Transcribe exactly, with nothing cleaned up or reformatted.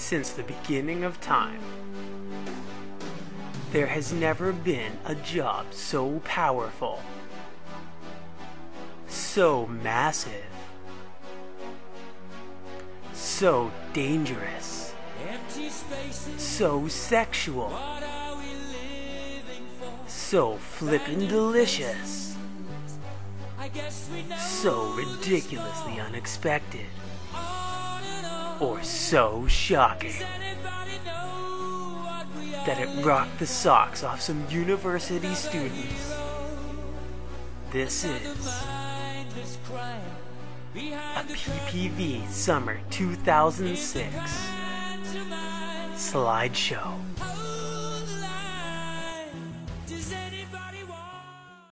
Since the beginning of time, there has never been a job so powerful, so massive, so dangerous, so sexual, so flippin' delicious, so ridiculously unexpected, or so shocking that it rocked the socks off some university students. This is a P P V Summer two thousand six Slideshow.